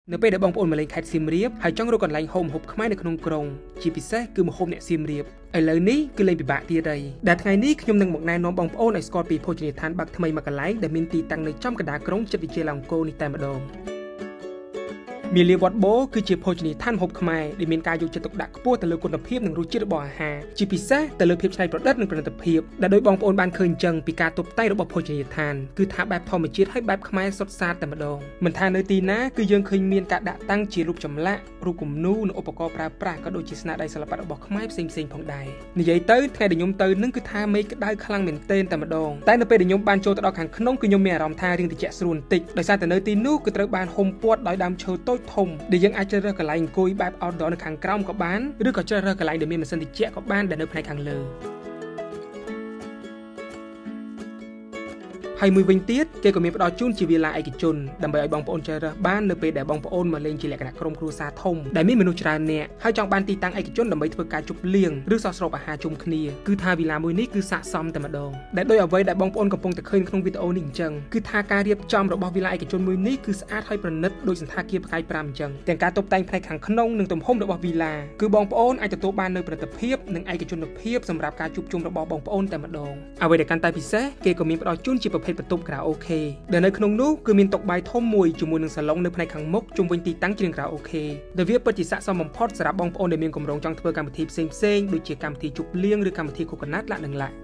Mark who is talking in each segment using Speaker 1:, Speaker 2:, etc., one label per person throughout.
Speaker 1: នៅពេលដែលបងប្អូនមកលេងខេត្តសៀមរាបហើយចង់រកកន្លែងហូបម្ហូបខ្មែរនៅក្នុងក្រុងជាពិសេសគឺម្ហូបអ្នកសៀមរាបឥឡូវនេះគឺលេងពិបាកទៀតហើយដែលថ្ងៃនេះខ្ញុំនឹងមកណែនាំបងប្អូនឲ្យស្គាល់ពីភោជនីយដ្ឋានបាក់ថ្មីមួយកន្លែងដែលមានទីតាំងនៅចំកណ្ដាលក្រុងចិត្តវិទ្យាលង្គរនេះតែម្ដងមាលាវត្តបូគឺជាភោជនីយដ្ឋានម្ហូបខ្មែរដែលមានការយកចិត្តទុកដាក់ខ្ពស់ទៅលើគុណភាពនិងរសជាតិរបស់អាហារជាពិសេសទៅលើភាពច្នៃប្រឌិតនិងប្រណិតភាពដែលដោយបងប្អូនបានឃើញអញ្ចឹងពីការតុបតែងរបស់ភោជនីយដ្ឋានគឺថាបែបធម្មជាតិហើយបែបខ្មែរសុទ្ធសាធតែម្ដងមិនថានៅទីណាគឺយើងឃើញមានការដាក់តាំងជារូបចម្លាក់រូបគំនូរនិងឧបករណ៍ប្រើប្រាស់ក៏ដូចជាស្នាដៃសិល្បៈរបស់ខ្មែរផ្សេងៗផងដែរនិយាយទៅថ្ងៃដែលខ្ញុំទៅនឹងគឺថាមេឃក្តៅខ្លាំងមែនទែនតែម្ដងតែនៅពេលដែលខ្ញុំបានចូលទៅដល់ខាងក្នុងគឺខ្ញុំមានអារម្មណ៍ថារៀងត្រជាក់ស្រួលបន្តិចដោយសារតែនៅទីនោះគឺត្រូវបានហុំព័ទ្ធដោយដើមឈើតូចធំដែលយើងអាចជ្រើសរើសកន្លែងអង្គុយបែប outdoor នៅខាងក្រោមក៏បានឬក៏ជ្រើសរើសកន្លែងដែលមានម៉ាស៊ីនត្រជាក់ក៏បានដែលនៅផ្នែកខាងលើហើយមួយវិញទៀតគេក៏មានផ្ដល់ជូនជាវិឡាឯកជនដើម្បីឲ្យបងប្អូនជ្រើសរើសបាននៅពេលដែលបងប្អូនមកលេងជាលក្ខណៈក្រុមគ្រួសារធំដែលមានមនុស្សច្រើននាក់ហើយចង់បានទីតាំងឯកជនដើម្បីធ្វើការជប់លៀងឬសោះស្រូបអាហារជុំគ្នាគឺថាវិឡាមួយនេះគឺស័ក្តិសមតែម្ដងដែលដោយអ្វីដែលបងប្អូនកំពុងតែឃើញក្នុងវីដេអូនេះអញ្ចឹងគឺថាការរៀបចំរបស់វិឡាឯកជនមួយនេះគឺស្អាតហើយប្រណិតដូចសន្តាគារផ្កាយ5អញ្ចឹងទាំងការតុបតែងផ្នែកខាងក្នុងនិងទំហំរបស់វីឡាគឺបងប្អូនអាចទទួលបាននូវប្រណិតភាពនិងឯកជនភាពសម្រាប់ការជួបជុំរបស់បងប្អូនតែម្ដងអ្វីដែលកាន់តែពិសេសគេក៏មានផ្ដល់ជូនជាប្រភេទបន្ទប់ក្រៅអូខេដែលនៅក្នុងនោះគឺមានតុបាយធំមួយជាមួយនឹងសាឡុងនៅផ្នែកខាងមុខជុំវិញទីតាំងជាក្រៅអូខេដែលវាពិតជាស័ក្តិសមបំផុតសម្រាប់បងប្អូនដែលមានគម្រោងចង់ធ្វើកម្មវិធីផ្សេងៗដូចជាកម្មវិធីជប់លៀងឬកម្មវិធី Coconut ឡាក់និងឡាក់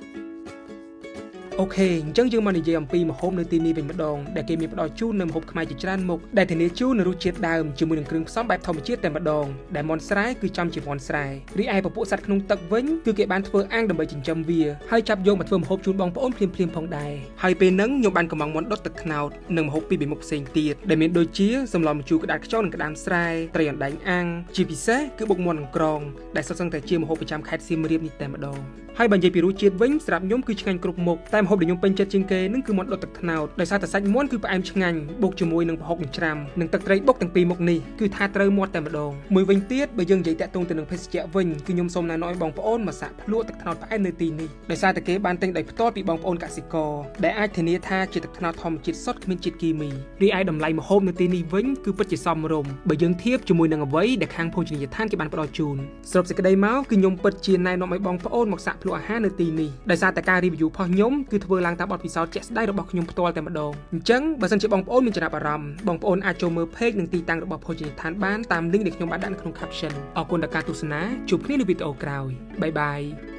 Speaker 1: អូខេអញ្ចឹងយើងមកនិយាយអំពីម្ហូបនៅទីនេះវិញម្ដងដែលគេមានផ្ដល់ជូននៅម្ហូបខ្មែរជាច្រើនមុខដែលធានាជូននៅរសជាតិដើមជាមួយនឹងគ្រឿងផ្សំបែបធម្មជាតិតែម្ដងដែលមាន់ស្រែគឺចំជាមាន់ស្រែរីឯពពួកសត្វក្នុងទឹកវិញគឺគេបានធ្វើអាំងដើម្បីចិញ្ចឹមវាហើយចាប់យកមកធ្វើម្ហូបជូនបងប្អូនភ្លាមៗផងដែរហើយពេលហ្នឹងខ្ញុំបានកំងមាន់ដុតទឹកត្នោតនិងម្ហូបពីរមុខផ្សេងទៀតដែលមានដូចជាសម្លម្ជូរក្តារខ្យងនិងក្តាមស្រែត្រីអណ្ដែងអាំងជាពិសេសគឺបុកមាន់អង្ក្រងដែលសុទ្ធសឹងតែជាម្ហូបប្រចាំខេត្តសៀមរាបនេះតែម្ដងហើយបើនិយាយពីរសជាតិវិញសម្រាប់ខ្ញុំគឺឆ្ងាញ់គ្រប់មុខតែម្ហូបដែលខ្ញុំពេញចិត្តជាងគេនឹងគឺមាន់ដុតទឹកត្នោតដោយសារតែសាច់មាន់គឺផ្អែមឆ្ងាញ់បុកជាមួយនឹងប្រហុកច្រាំនិងទឹកត្រីបុកទាំងពីរមុខនេះគឺថាត្រូវមាត់តែម្ដងមួយវិញទៀតបើយើងនិយាយតាក់ទងទៅនឹងភេសជ្ជៈវិញគឺខ្ញុំសូមណែនាំឲ្យបងប្អូនមកសាកភ្លក្សទឹកត្នោតផ្អែមនៅទីនេះដោយសារតែគេបានទិញដោយផ្ទាល់ពីបងប្អូនកសិករដែលអាចធានាថាជាទឹកត្នោតធម្មជាតិសុទ្ធគ្មានជាតិគីមីរីឯតម្លៃម្ហូបនៅទីនេះវិញគឺពិតជាសមរម្យបើយើងធៀបជាមួយនឹងអ្វីដែលខាងភោជនីយដ្ឋានគេបានផ្ដល់ជូនសរុបសេចក្តីមកគឺខ្ញុំពិតជាណែនាំឲ្យបងប្អូនមកសាកភ្លក្សអាហារនៅទីនេះដោយសារតែការ review របស់ខ្ញុំគឺធ្វើឡើងតាមបទពិសោធន៍ជាក់ស្ដែងរបស់ខ្ញុំផ្ទាល់តែម្ដងអញ្ចឹងបើសិនជាបងប្អូនមានចំណាប់អារម្មណ៍បងប្អូនអាចចូលមើល page និងទីតាំងរបស់ភោជនីយដ្ឋានបានតាម link ដែលខ្ញុំបានដាក់នៅក្នុង caption អរគុណដល់ការទស្សនាជួបគ្នានៅវីដេអូក្រោយបាយបាយ